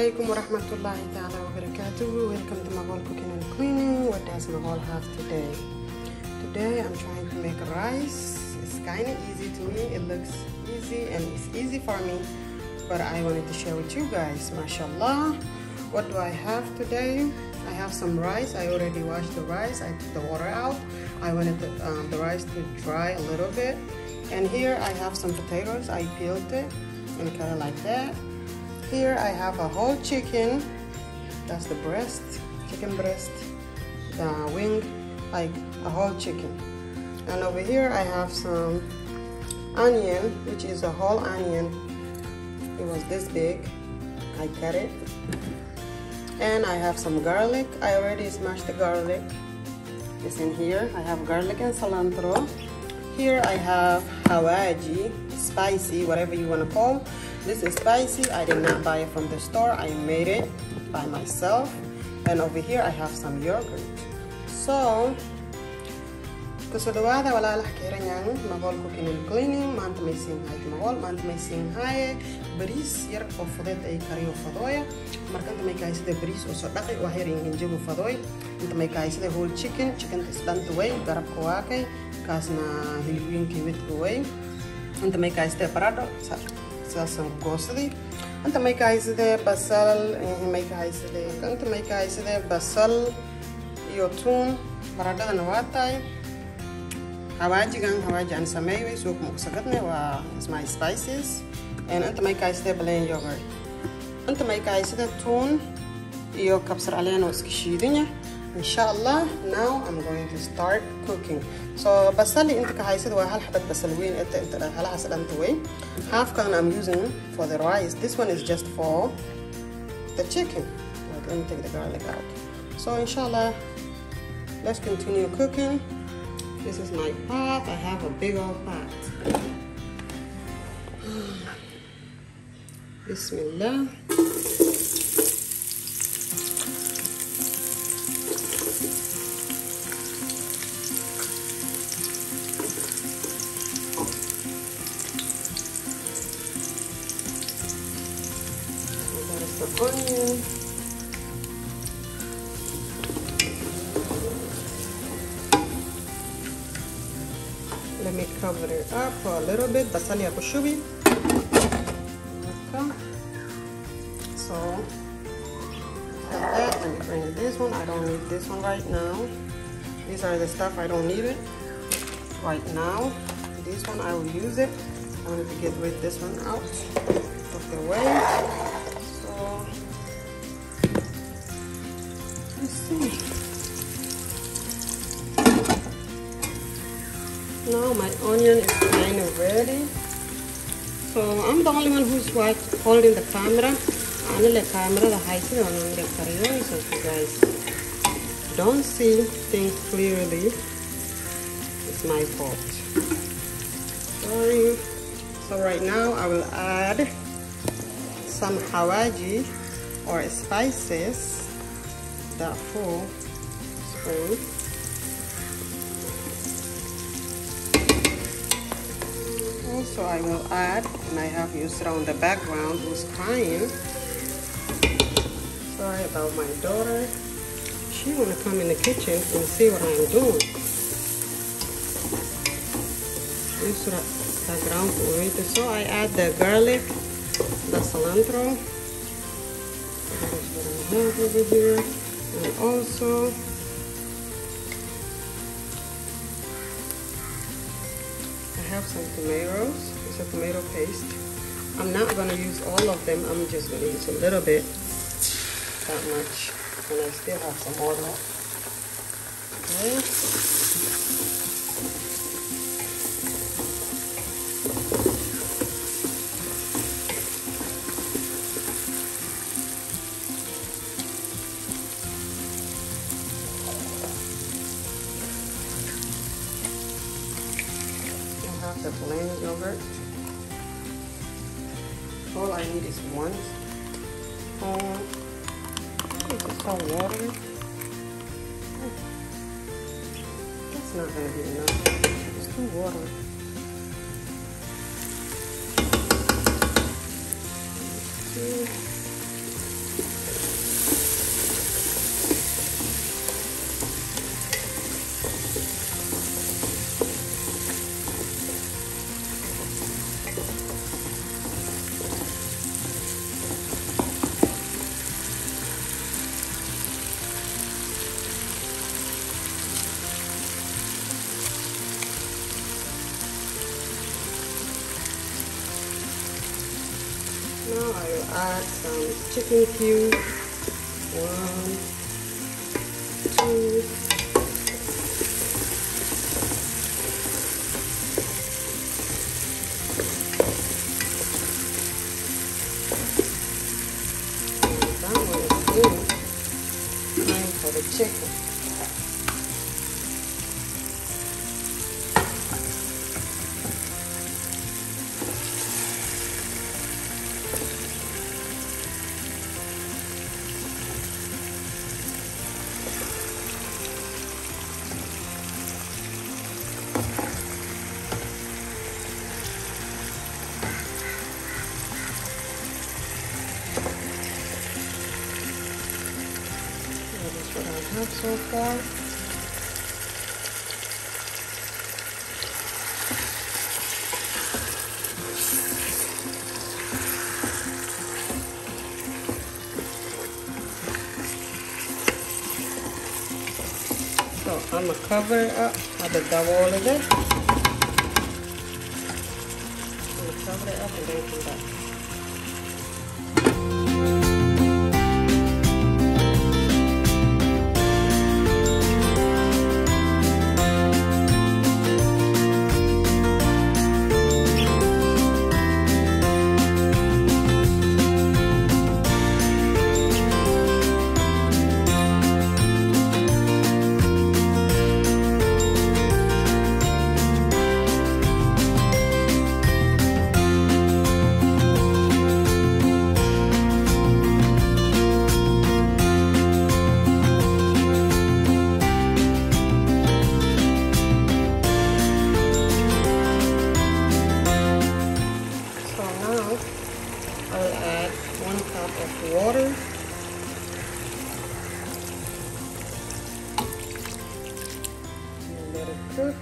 alaikum wa rahmatullahi ta'ala wa barakatuhu. Welcome to Maghol Cooking and Cleaning. What does Maghol have today? Today I'm trying to make rice. It's kind of easy to me. It looks easy and it's easy for me, but I wanted to share with you guys. MashaAllah. What do I have today? I have some rice. I already washed the rice. I took the water out. I wanted the rice to dry a little bit. And here I have some potatoes. I peeled it and cut it like that. Here I have a whole chicken. That's the breast, chicken breast, the wing, like a whole chicken. And over here I have some onion, which is a whole onion. It was this big. I cut it. And I have some garlic. I already smashed the garlic. It's in here. I have garlic and cilantro. Here I have hawaji, spicy, whatever you want to call. This is spicy. I did not buy it from the store. I made it by myself. And over here I have some yogurt. So, kusudawada wala lah kiranyang Maghol Cooking and Cleaning. Maanta may singhay Maghol. Maanta may singhay baris yar oo fudeed ay kariyo fadoya. Marka inta may kaysida baris oo so dhaqi wax yar injigu fadoy. Inta may kaysida whole chicken is danta way garab ko wakay kaasna hilibinki wit ko way. Inta may kaysida parado ساسن قوسدي أنت ما يكايسده بصل ما يكايسده أنت ما يكايسده بصل يوتون برادة نواتاي هواجي عن سماوي سوق مقصدنا و اسمها spices and أنت ما يكايسده بلين yogurt أنت ما يكايسده تون يو كبسر علينا وسكشيدينيا إن شاء الله. Now I'm going to start cooking. So بصلي أنت كهايسده وهل حبة بصلوين أنت هلا حسب أنت وين. Half can I'm using for the rice. This one is just for the chicken. Like, let me take the garlic out. So inshallah, let's continue cooking. This is my pot. I have a big old pot. Bismillah. Onion. Let me cover it up for a little bit. Basali ako shubi. Okay. So like that. Let me bring this one. I don't need this one right now. These are the stuff I don't need it right now. This one I will use it. I wanted to get rid of this one out of the way. Let's see. Now my onion is kind of ready. So I'm the only one who's holding the camera. I'm the camera, the height of the camera. So if you guys don't see things clearly, it's my fault. Sorry. So right now I will add some hawaji or spices. That full spoon. Also I will add, and I have Yusra on the background who's crying. Sorry about my daughter. She wanna come in the kitchen and see what I'm doing. Yusra background for it. So I add the garlic, the cilantro. That is what I have over here. And also I have some tomatoes. It's a tomato paste. I'm not going to use all of them. I'm just going to use a little bit, that much, and I still have some more left. Okay. The plain yogurt. All I need is one spoon. This is so watery. That's not going to be enough. It's too watery. add some chicken cubes. 1, 2. That one is good. Time for the chicken. What I have so far. So I'm gonna cover it up. I'll double all of it. I'm gonna cover it up and then come back. I'll add 1 cup of water. And let it cook.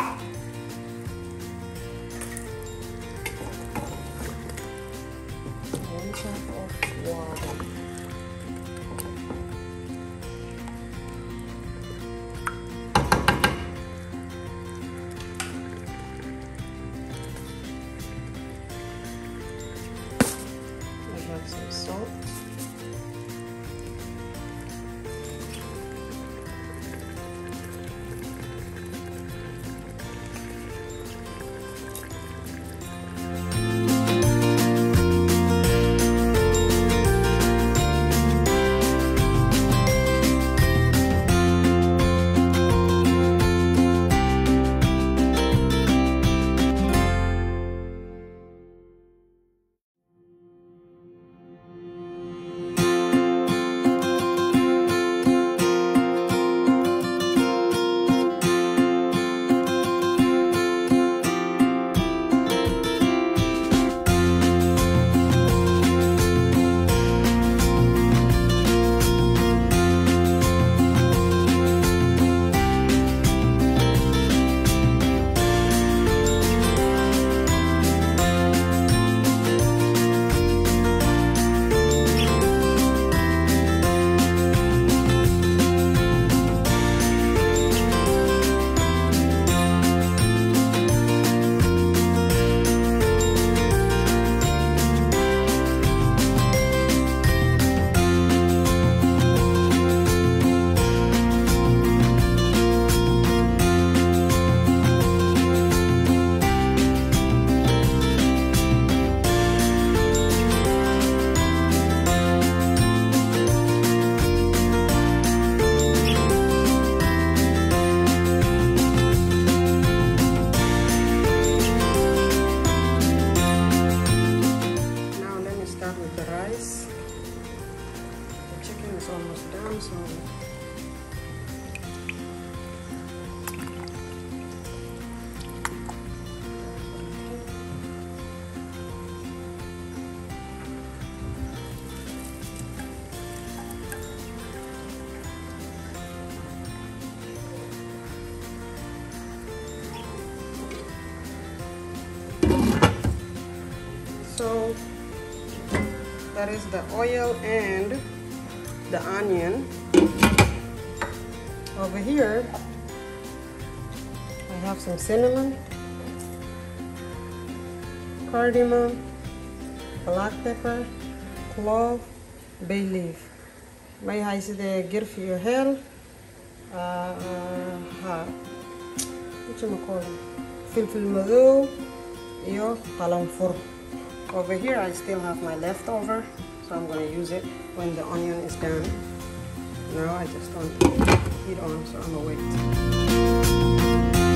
One cup of water. Some salt. So that is the oil and the onion. Over here I have some cinnamon, cardamom, black pepper, clove, bay leaf. May haysidee girf iyo heel, filfil madow iyo qalanfur. Over here I still have my leftover, so I'm gonna use it when the onion is done. Now I just don't heat on, so I'm gonna wait.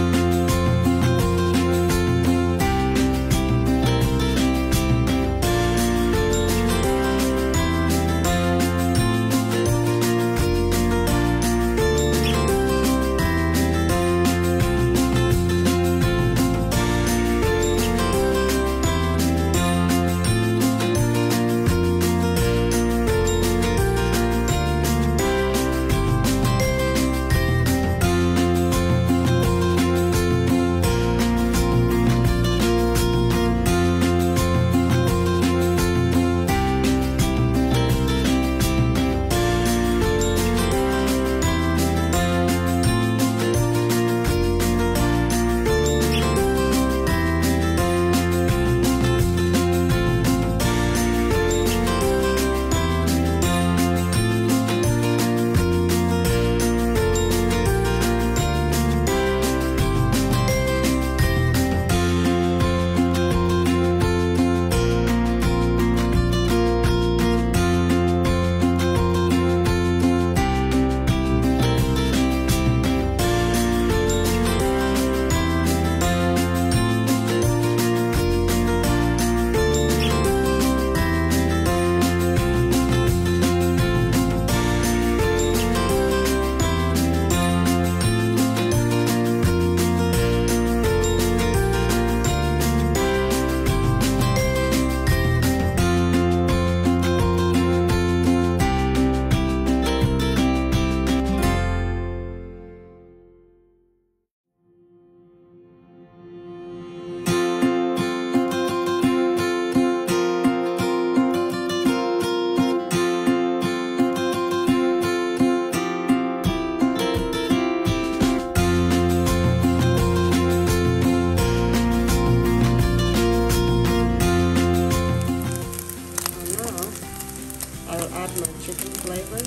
Chicken flavor.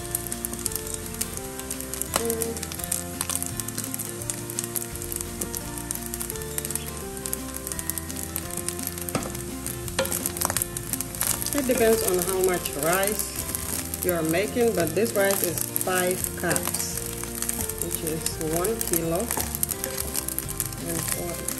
It depends on how much rice you're making, but this rice is 5 cups, which is 1 kilo and 40.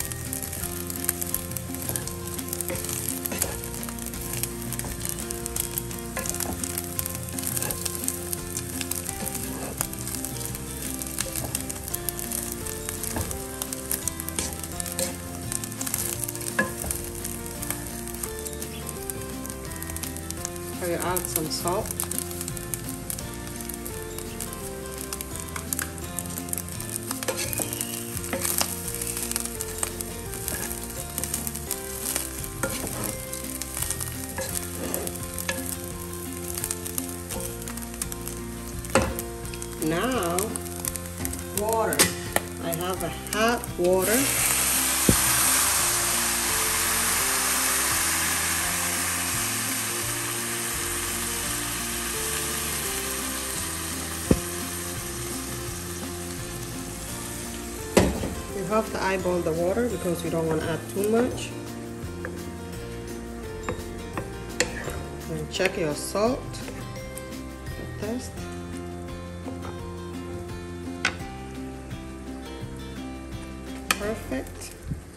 So you add some salt. Now, water. I have a hot water. You have to eyeball the water because you don't want to add too much. And check your salt. Test. Perfect.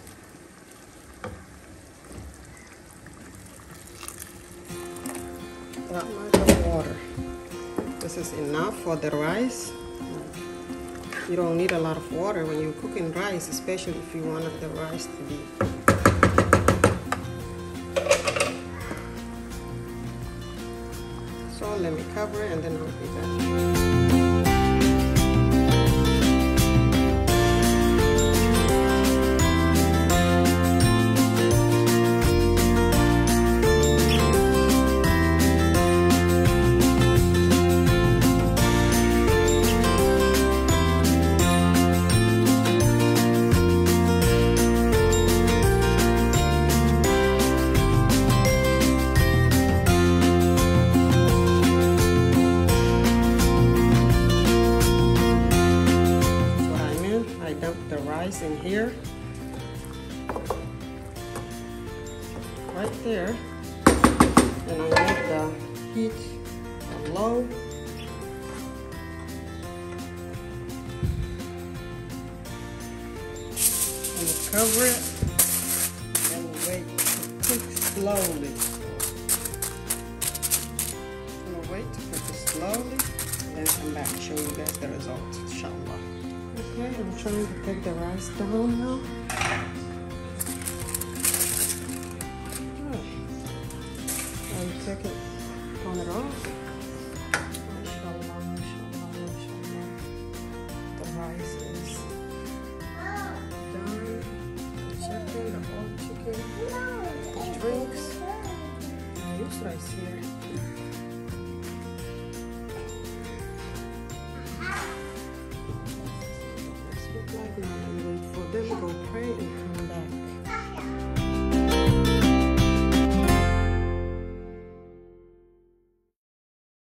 That much of water. This is enough for the rice. You don't need a lot of water when you're cooking rice, especially if you wanted the rice to be. So let me cover it and then I'll be back. rice in here, right there, and I make the heat low. And cover it and wait to cook slowly. I'm gonna wait to cook it slowly, then come back and show you guys the result, inshallah. Okay, I'm trying to take the rice down now. I'll take it, turn it off.